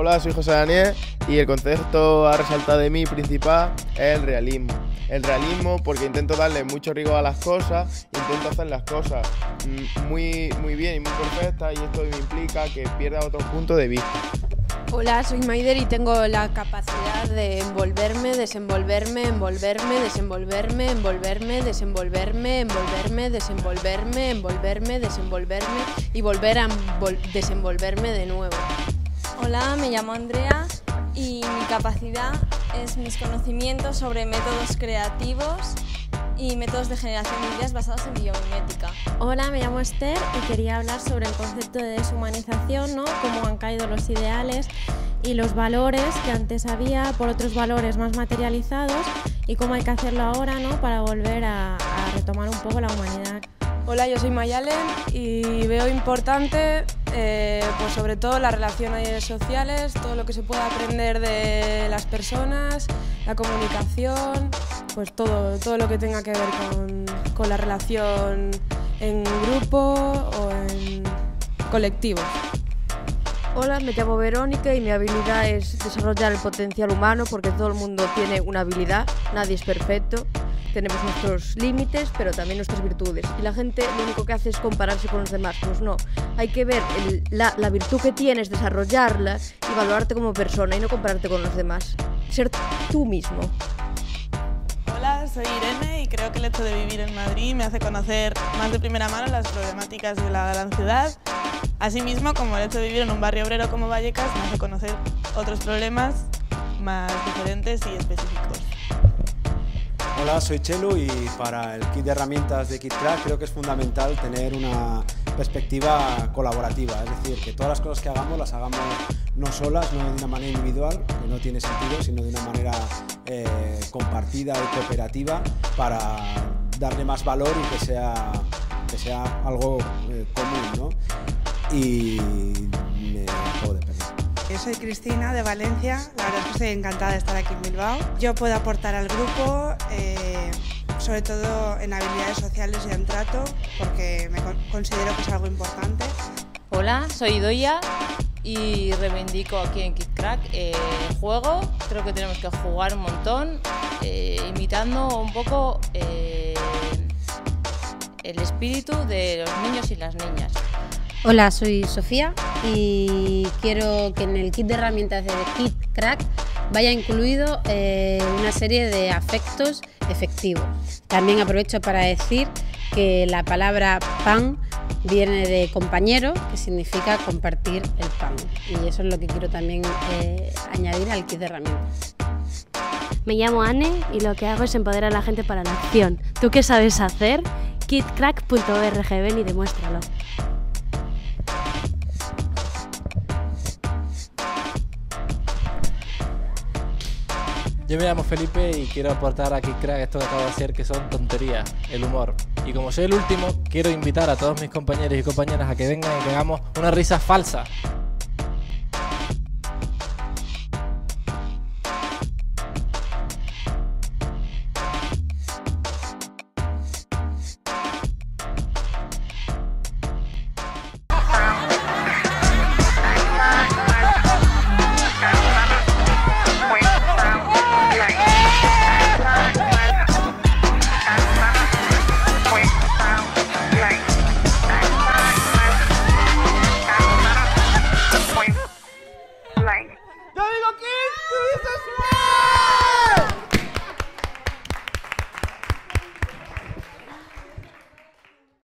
Hola, soy José Daniel y el concepto a resaltar de mí principal es el realismo. El realismo porque intento darle mucho rigor a las cosas, intento hacer las cosas muy bien y muy perfectas, y esto me implica que pierda otro punto de vista. Hola, soy Maider y tengo la capacidad de envolverme, desenvolverme, envolverme, desenvolverme, envolverme, desenvolverme, envolverme, desenvolverme, envolverme, desenvolverme y volver a desenvolverme de nuevo. Hola, me llamo Andrea y mi capacidad es mis conocimientos sobre métodos creativos y métodos de generación de ideas basados en biomimética. Hola, me llamo Esther y quería hablar sobre el concepto de deshumanización, ¿no? Cómo han caído los ideales y los valores que antes había por otros valores más materializados, y cómo hay que hacerlo ahora, ¿no? Para volver a retomar un poco la humanidad. Hola, yo soy Mayalen y veo importante pues sobre todo las relaciones sociales, todo lo que se puede aprender de las personas, la comunicación, pues todo lo que tenga que ver con la relación en grupo o en colectivos. Hola, me llamo Verónica y mi habilidad es desarrollar el potencial humano, porque todo el mundo tiene una habilidad, nadie es perfecto. Tenemos nuestros límites, pero también nuestras virtudes. Y la gente lo único que hace es compararse con los demás. Pues no, hay que ver la virtud que tienes, desarrollarla y valorarte como persona y no compararte con los demás. Ser tú mismo. Hola, soy Irene y creo que el hecho de vivir en Madrid me hace conocer más de primera mano las problemáticas de la gran ciudad. Asimismo, como el hecho de vivir en un barrio obrero como Vallecas me hace conocer otros problemas más diferentes y específicos. Hola, soy Chelu y para el kit de herramientas de KitCrack creo que es fundamental tener una perspectiva colaborativa, es decir, que todas las cosas que hagamos las hagamos no solas, no de una manera individual, que no tiene sentido, sino de una manera compartida y cooperativa, para darle más valor y que sea algo común, ¿no? Y me acabo de perder. Yo soy Cristina de Valencia, la verdad es que estoy encantada de estar aquí en Bilbao. Yo puedo aportar al grupo, sobre todo en habilidades sociales y en trato, porque me considero que es algo importante. Hola, soy Idoia y reivindico aquí en KitCrack el juego. Creo que tenemos que jugar un montón, imitando un poco el espíritu de los niños y las niñas. Hola, soy Sofía y quiero que en el kit de herramientas de KitCrack vaya incluido una serie de afectos efectivos. También aprovecho para decir que la palabra pan viene de compañero, que significa compartir el pan, y eso es lo que quiero también añadir al kit de herramientas. Me llamo Anne y lo que hago es empoderar a la gente para la acción. ¿Tú qué sabes hacer? kitcrack.org, ven y demuéstralo. Yo me llamo Felipe y quiero aportar a KitCrack esto que acabo de hacer, que son tonterías, el humor. Y como soy el último, quiero invitar a todos mis compañeros y compañeras a que vengan y que hagamos una risa falsa.